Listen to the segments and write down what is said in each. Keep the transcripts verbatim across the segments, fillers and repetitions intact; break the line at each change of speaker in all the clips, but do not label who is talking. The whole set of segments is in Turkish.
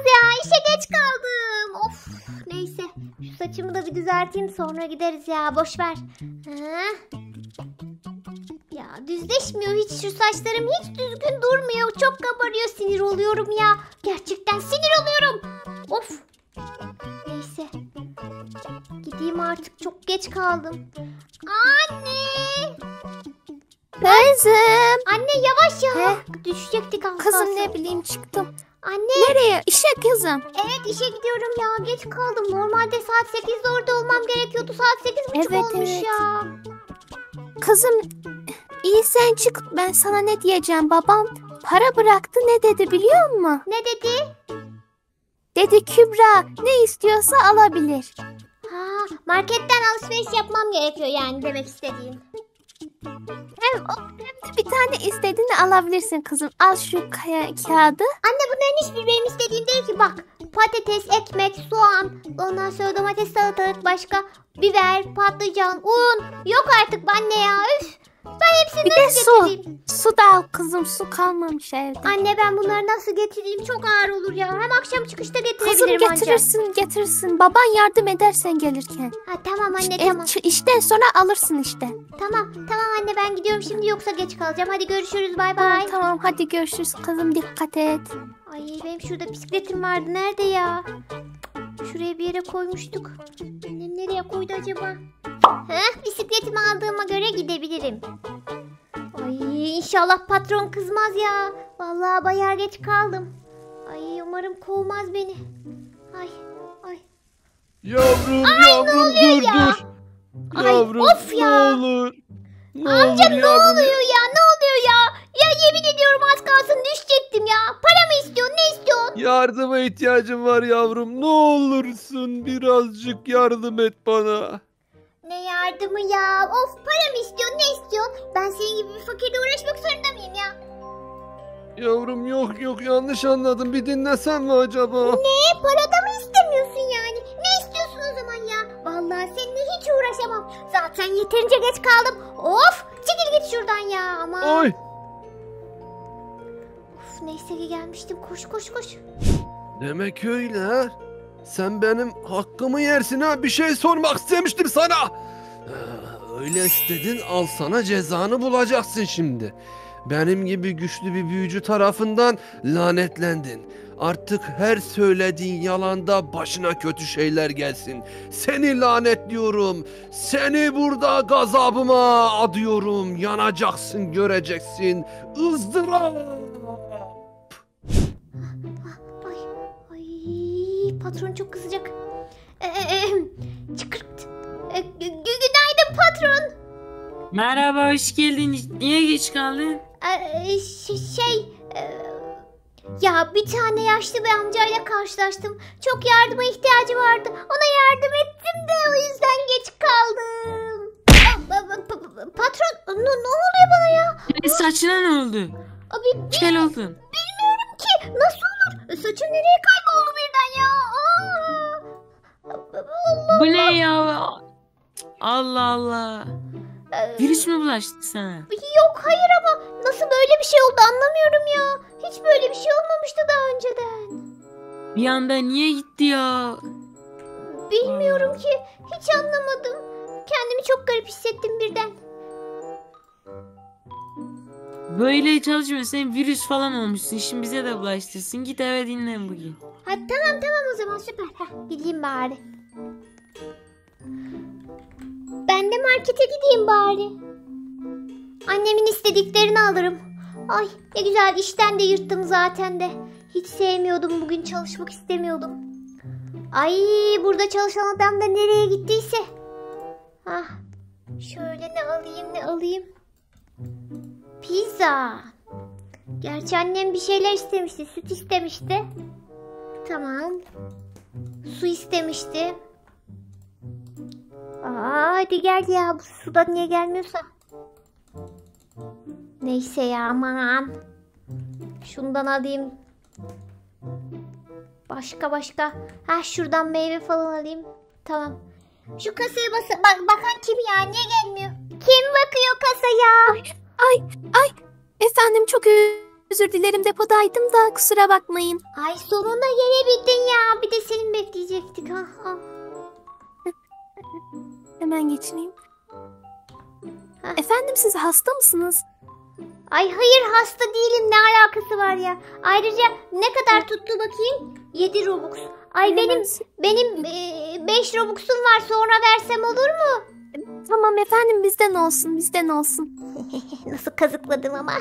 ya, işe geç kaldım. Of, neyse şu saçımı da bir düzelteyim, sonra gideriz ya, boş ver. Ha? Ya düzleşmiyor hiç, şu saçlarım hiç düzgün durmuyor, çok kabarıyor, sinir oluyorum ya. Gerçekten sinir oluyorum. Of. Neyse. Gideyim artık, çok geç kaldım. Anne.
Kızım.
Anne yavaş ya.
He?
Düşecektik az
Kızım
kalsın.
ne bileyim çıktım.
Anne.
Nereye? İşe kızım.
Evet, işe gidiyorum ya, geç kaldım. Normalde saat sekizde orada olmam gerekiyordu. Saat sekiz buçuk
Evet,
olmuş
evet.
ya.
Kızım iyi sen çık, ben sana ne diyeceğim, babam para bıraktı, ne dedi biliyor musun?
Ne dedi?
Dedi Kübra ne istiyorsa alabilir.
Ha, marketten alışveriş yapmam gerekiyor yani, demek istediğin.
Hem, o, hem de bir tane istediğini alabilirsin kızım. Al şu kaya, kağıdı.
Anne bunların hiçbir benim istediğim değil ki, bak. Patates, ekmek, soğan, ondan sonra domates, salatalık, başka biber, patlıcan, un. Yok artık anne ya, üf. Ben hepsini
Bir de
nasıl
su.
getireyim?
Su da al kızım, su kalmamış evde.
Anne ben bunları nasıl getireyim, çok ağır olur ya. Hem akşam çıkışta
Kızım
getirebilirim ancak.
getirirsin getirirsin. Baban yardım edersen gelirken.
Ha, tamam anne,
E,
tamam.
ç- işten sonra alırsın işte.
Tamam tamam anne, ben gidiyorum şimdi, yoksa geç kalacağım. Hadi görüşürüz, bay bay.
Tamam hadi görüşürüz kızım, dikkat et.
Ay benim şurada bisikletim vardı, nerede ya? Şuraya bir yere koymuştuk. Annem nereye koydu acaba? Heh, bisikletimi aldığıma göre gidebilirim. Ay inşallah patron kızmaz ya. Vallahi bayağı geç kaldım. Ay umarım kovmaz beni. Ay ay.
Yavrum
Ay,
yavrum
ne oluyor
dur
ya?
dur.
Ay,
Yavrum
of ya.
ne olur. Ne
Amca
olur
ne
yavrum.
oluyor ya, ne oluyor ya? Ya yemin ediyorum az kalsın düşecektim ya. Para mı istiyorsun, ne istiyorsun?
Yardıma ihtiyacım var yavrum. Ne olursun birazcık yardım et bana.
Ne yardımı ya? Of, para mı istiyorsun, ne istiyorsun? Ben senin gibi bir fakirle uğraşmak zorunda mıyım ya?
Yavrum yok yok, yanlış anladım. Bir dinlesen mi acaba?
Ne? Para da mı istemiyorsun yani? Ne istiyorsun o zaman ya? Vallahi seninle hiç uğraşamam. Zaten yeterince geç kaldım. Of! Çekil git şuradan ya, aman.
Ay.
Of, neyse ki gelmiştim. Koş koş koş.
Demek öyle ha. Sen benim hakkımı yersin ha. Bir şey sormak istemiştim sana. Ee, Öyle istedin, al sana cezanı bulacaksın şimdi. Benim gibi güçlü bir büyücü tarafından lanetlendin. Artık her söylediğin yalanda başına kötü şeyler gelsin. Seni lanetliyorum. Seni burada gazabıma adıyorum. Yanacaksın, göreceksin. Izdırap.
Ay, ay, patron çok kızacak. Ee, e, çıkırt. Ee, gü- günaydın patron.
Merhaba, hoş geldin. Niye geç kaldın?
Ee, ş- şey, e, ya bir tane yaşlı bir amcayla karşılaştım. Çok yardıma ihtiyacı vardı. Ona yardım ettim de o yüzden geç kaldım. Aa, pa- pa- pa- patron, ne, ne oluyor bana ya?
E, saçına ne oldu?
Abi bi-
Kel oldun.
bilmiyorum ki, nasıl olur? E, Saçım nereye kayboldu birden ya? Aa! Allah.
Bu ne ya? Allah Allah.
Ee,
Virüs mü bulaştı sana?
Yok hayır, ama nasıl böyle bir şey oldu anlamıyorum ya. Hiç böyle bir şey olmamıştı daha önceden.
Bir anda niye gitti ya?
Bilmiyorum ki, hiç anlamadım. Kendimi çok garip hissettim birden.
Böyle çalışmıyor. Sen virüs falan olmuşsun. Şimdi bize de bulaştırsın. Git eve dinlen bugün.
Hadi tamam tamam, o zaman süper. Heh, gideyim bari. Ben de markete gideyim bari. Annemin istediklerini alırım. Ay ne güzel, işten de yırttım zaten de. Hiç sevmiyordum, bugün çalışmak istemiyordum. Ay burada çalışan adam da nereye gittiyse. Ah, şöyle ne alayım ne alayım. Pizza. Gerçi annem bir şeyler istemişti. Süt istemişti. Tamam. Su istemişti. Aa, hadi gel ya. Bu suda niye gelmiyorsa. Neyse ya, aman. Şundan alayım. Başka başka. Ha, şuradan meyve falan alayım. Tamam. Şu kasaya bas, bak, bakan kim ya? Niye gelmiyor? Kim bakıyor kasaya?
Ay ay efendim, çok Özür dilerim, depodaydım da kusura bakmayın.
Ay sonunda gelebildin ya. Bir de seni bekleyecektik. Ha, ha.
Hemen geçireyim.
Heh.
Efendim, siz hasta mısınız?
Ay hayır, hasta değilim, ne alakası var ya. Ayrıca ne kadar tuttu bakayım? yedi Robux. Ay benim benim beş Robux'um var, sonra versem olur mu?
Tamam efendim, bizden olsun, bizden olsun.
Nasıl kazıkladım ama.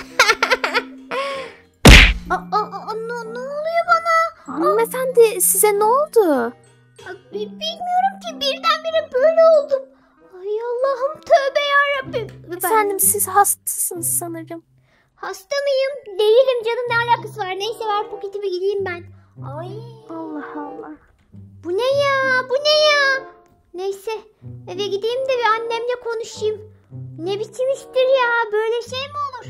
aa, aa, ne, ne oluyor bana?
Hanımefendi, size ne oldu?
Aa, bilmiyorum ki, birdenbire böyle oldum. Ay Allah'ım, tövbe yarabbim. Ben
Efendim, siz hastasınız sanırım.
hasta mıyım? Değilim canım, ne alakası var? Neyse, ver paketimi, gideyim ben. Ay.
Allah Allah.
Bu ne ya? Bu ne ya? Neyse, eve gideyim de bir annemle konuşayım. Ne biçim iştir ya? Böyle şey mi olur?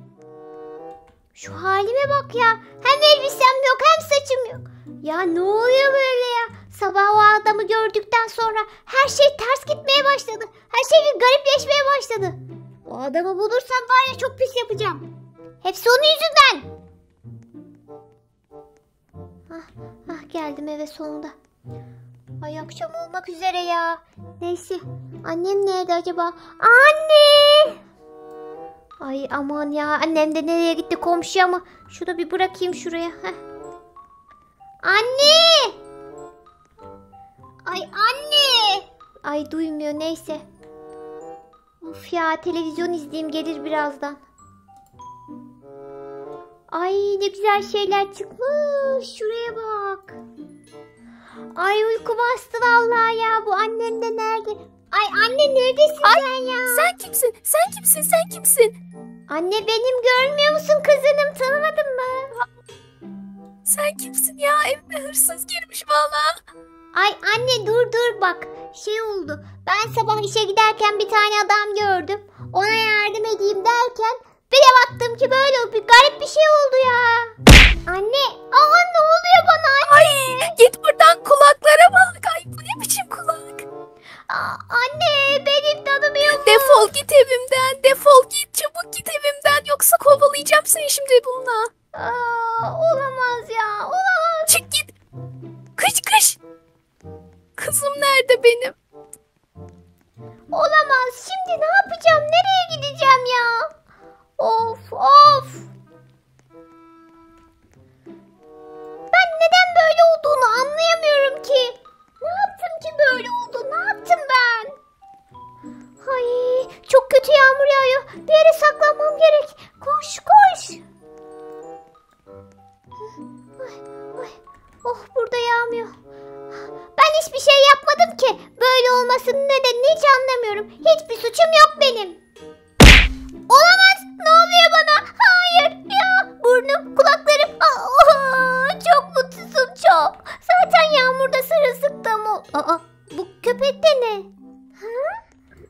Şu halime bak ya. Hem elbisem yok, hem saçım yok. Ya ne oluyor böyle ya? Sabah o adamı gördükten sonra her şey ters gitmeye başladı. Her şey bir garipleşmeye başladı. O adamı bulursam var ya, çok pis yapacağım. Hepsi onun yüzünden. Ah, ah geldim eve sonunda. Ay akşam olmak üzere ya. Neyse, annem nerede acaba? Anne! Ay aman ya, annem de nereye gitti, komşuya mı? Şunu bir bırakayım şuraya. Heh. Anne! Ay anne! Ay duymuyor, neyse. Of ya, televizyon izleyeyim, gelir birazdan. Ay ne güzel şeyler çıkmış. Şuraya bak. Ay uyku bastı vallahi ya. Bu annem de nerede? Ay anne, neredesin
Ay,
sen ya?
Sen kimsin? Sen kimsin? Sen kimsin?
Anne benim, görmüyor musun kızınım, tanımadın mı?
Sen kimsin ya? Evime hırsız girmiş valla.
Ay anne dur dur bak. Şey oldu. Ben sabah işe giderken bir tane adam gördüm. Ona yardım edeyim derken bir de baktım ki böyle bir garip bir şey oldu ya. Anne, aa ne oluyor bana anne?
Ay, git buradan, kulaklara bak. Ay, bu ne biçim kulak?
Aa, anne benim tanımıyor mu?
Defol git evimden, defol git, çabuk git evimden, yoksa kovalayacağım seni şimdi bununla.
Aa, olamaz ya, olamaz.
Çık git. Kış kış. Kızım nerede benim?
Olamaz. Şimdi ne yapacağım? Nereye gideceğim ya? Of of. Ben neden böyle olduğunu anlayamıyorum ki. Ne yaptım ki böyle oldu? Ne yaptım ben? Ay çok kötü yağmur yağıyor. Bir yere saklanmam gerek. Koş koş. Ay, ay. Oh burada yağmıyor. Ben hiçbir şey yapmadım ki. Böyle olmasının nedenini hiç anlamıyorum. Hiçbir suçum yok benim. Olamaz. Ne oluyor bana? Hayır ya. Burnum, kulaklarım. Aa, çok mutsuzum çok. Zaten yağmurda sırılsıklam ol. Aa, bu köpek de ne? Ha?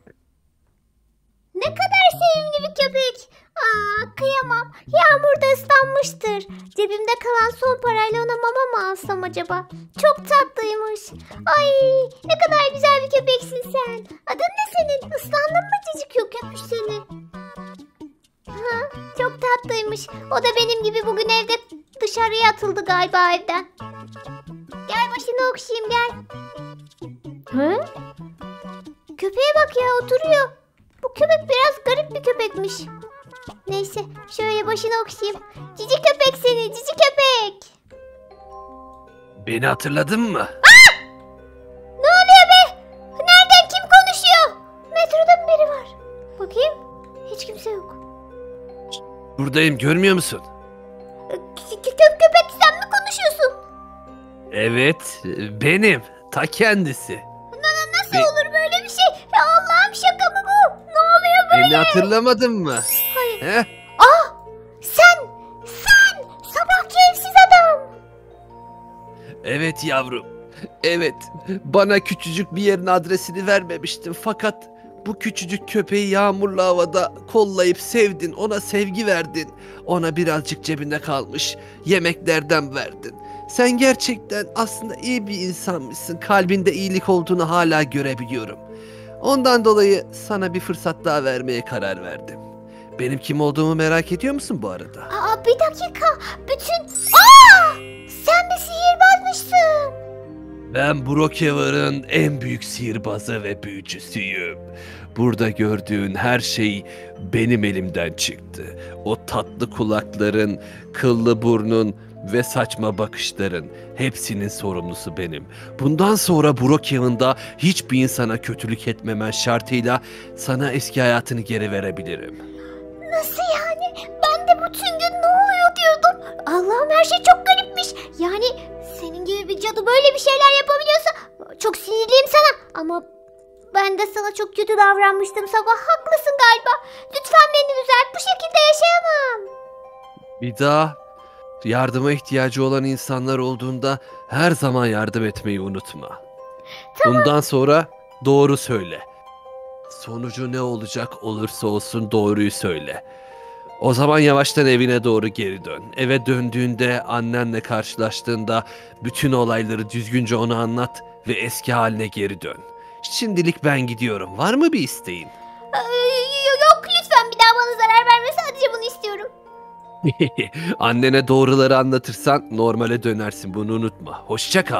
Ne kadar sevimli bir köpek. Aa, kıyamam. Yağmurda ıslanmıştır. Cebimde kalan son parayla ona mama mı alsam acaba? Çok tatlıymış. Ay ne kadar güzel bir köpeksin sen. Adın ne senin? Islandın mı cicik yok köpüş seni? Ha, çok tatlıymış. O da benim gibi bugün evde dışarıya atıldı galiba evden. Gel başını okşayayım gel. Hı? Köpeğe bak ya, oturuyor. Bu köpek biraz garip bir köpekmiş. Neyse şöyle başını okşayayım. Cici köpek seni, cici köpek.
Beni hatırladın mı?
Ne oluyor be? Nereden, kim konuşuyor? Metroda mı biri var? Bakayım. Hiç kimse yok.
Buradayım, görmüyor musun?
Kö kö köpek sen mi konuşuyorsun?
Evet, benim. Ta kendisi.
Nasıl
Be-
olur böyle bir şey? Ya Allah'ım, şaka mı bu? Ne oluyor böyle?
Beni hatırlamadın mı?
Hayır.
He?
Ah! Sen! Sen! Sabahki evsiz adam!
Evet yavrum. Evet. Bana küçücük bir yerin adresini vermemiştin. Fakat bu küçücük köpeği yağmurlu havada kollayıp sevdin. Ona sevgi verdin. Ona birazcık cebinde kalmış yemeklerden verdin. Sen gerçekten aslında iyi bir insanmışsın. Kalbinde iyilik olduğunu hala görebiliyorum. Ondan dolayı sana bir fırsat daha vermeye karar verdim. Benim kim olduğumu merak ediyor musun bu arada?
Aa, bir dakika. Bütün... Aa! Sen bir sihirbazmışsın.
Ben Brookhaven'ın en büyük sihirbazı ve büyücüsüyüm. Burada gördüğün her şey benim elimden çıktı. O tatlı kulakların, kıllı burnun ve saçma bakışların hepsinin sorumlusu benim. Bundan sonra Brookhaven'da hiçbir insana kötülük etmemen şartıyla sana eski hayatını geri verebilirim.
Nasıl yani? Ben de bütün gün ne oluyor diyordum. Allah'ım, her şey çok garipmiş. Yani senin gibi bir cadı böyle bir şeyler yapabiliyorsa çok sinirliyim sana. Ama ben de sana çok kötü davranmıştım sabah. Haklısın galiba. Lütfen beni düzelt. Bu şekilde yaşayamam.
Bir daha yardıma ihtiyacı olan insanlar olduğunda her zaman yardım etmeyi unutma. Bundan sonra doğru söyle. Sonucu ne olacak olursa olsun doğruyu söyle. O zaman yavaştan evine doğru geri dön. Eve döndüğünde annenle karşılaştığında bütün olayları düzgünce ona anlat ve eski haline geri dön. Şimdilik ben gidiyorum. Var mı bir isteğin?
Ee, yok, lütfen bir daha bana zarar verme. Sadece bunu istiyorum.
Annene doğruları anlatırsan normale dönersin. Bunu unutma. Hoşça kal.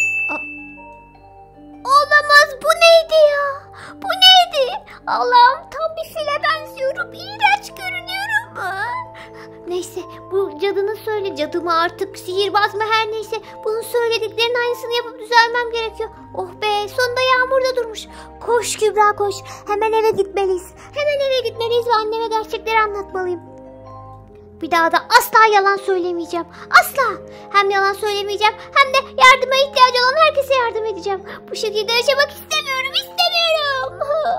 Olamaz, bu neydi ya? Bu neydi? Allah'ım, tam bir file benziyorum. İğrenç görünüyorum. Aa! Neyse, bu cadının söyle cadımı artık sihirbaz mı her neyse bunun söylediklerinin aynısını yapıp düzelmem gerekiyor. Oh be, sonunda yağmur da durmuş. Koş Kübra koş. Hemen eve gitmeliyiz. Hemen eve gitmeliyiz ve anneme gerçekleri anlatmalıyım. Bir daha da asla yalan söylemeyeceğim. Asla. Hem yalan söylemeyeceğim hem de yardıma ihtiyacı olan herkese yardım edeceğim. Bu şekilde yaşamak istemiyorum. istemiyorum.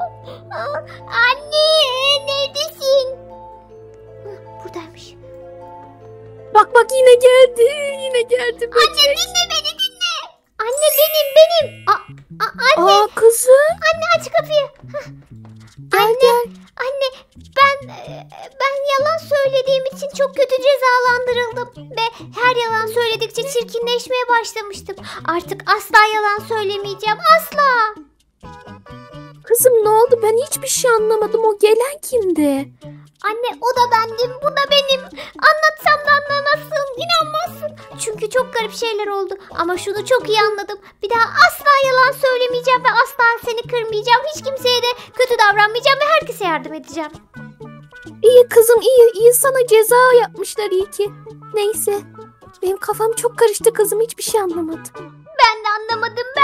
Anne, neredesin? Buradaymış.
Bak bak yine geldi. Yine geldi.
Anne, dinle beni, dinle. Anne, benim benim. A, a, anne.
Aa kızım.
Anne, aç kapıyı. Hah.
Gel
Anne,
gel.
anne, ben ben yalan söylediğim için çok kötü cezalandırıldım ve her yalan söyledikçe çirkinleşmeye başlamıştım. Artık asla yalan söylemeyeceğim, asla.
Kızım ne oldu? Ben hiçbir şey anlamadım. O gelen kimdi?
Anne, o da bendim, bu da benim. Anlatsam da anlamazsın, inanmazsın. Çünkü çok garip şeyler oldu. Ama şunu çok iyi anladım. Bir daha asla yalan söylemeyeceğim ve asla seni kırmayacağım. Hiç kimseye de kötü davranmayacağım ve herkese yardım edeceğim.
İyi kızım iyi. İyi sana ceza yapmışlar iyi ki. Neyse. Benim kafam çok karıştı kızım. Hiçbir şey anlamadım.
Ben de anlamadım,